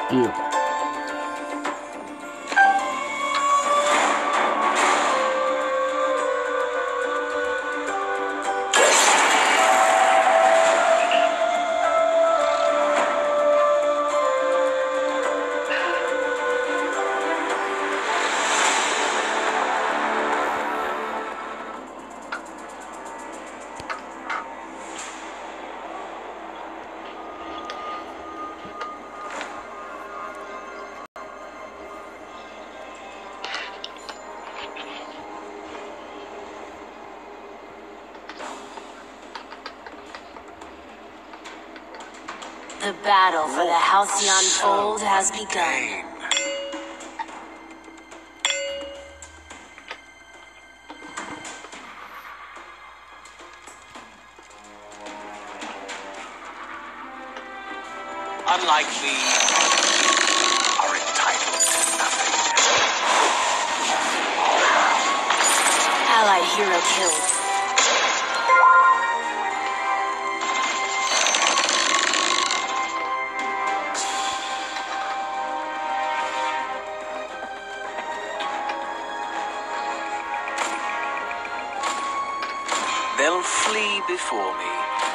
You. The battle for the Halcyon Fold has begun. Unlike me, are entitled to nothing. Allied hero killed. They'll flee before me.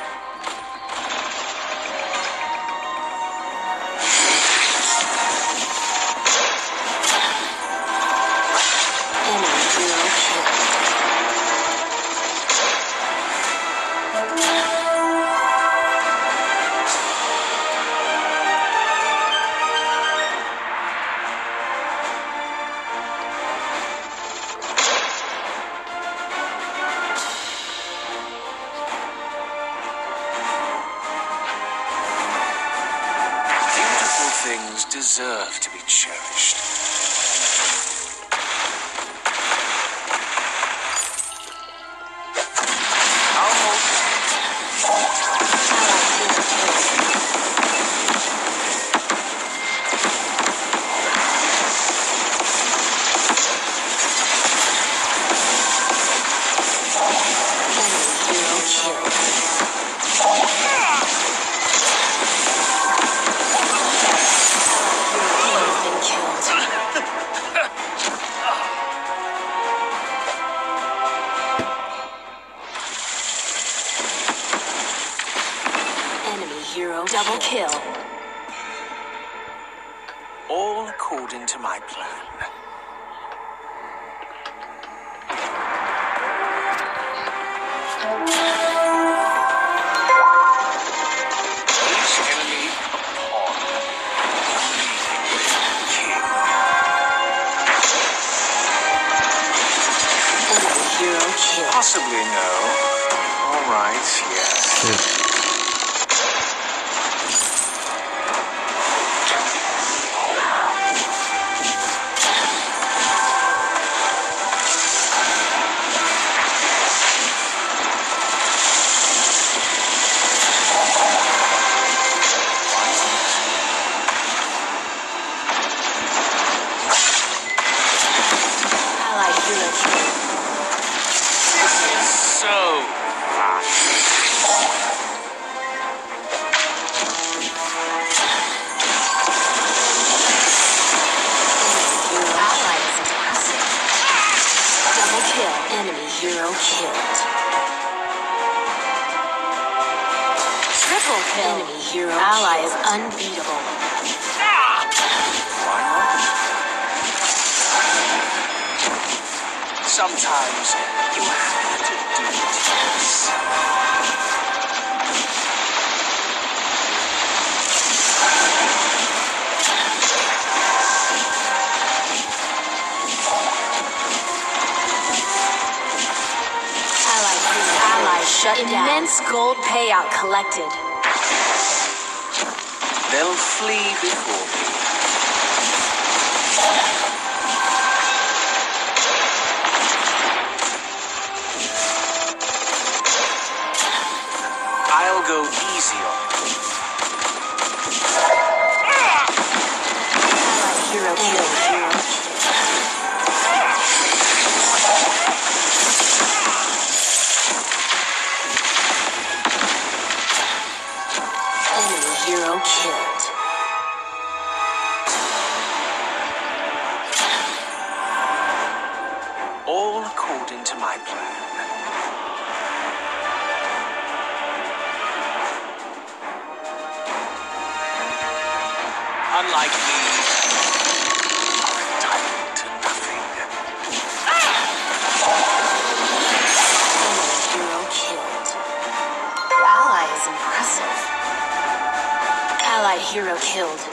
Things deserve to be cherished. Double kill. All according to my plan. Each enemy upon king. Enemy hero kill. Possibly no. All right, yes. Enemy hero ally is unbeatable. Why not? Sometimes you have to do it yourself. Ally shut down. Immense gold payout collected. They'll flee before me. I'll go easy on them. Hero kill. Enemy hero killed. someone like me are entitled to nothing. Hero killed. Ally is impressive. Allied hero killed.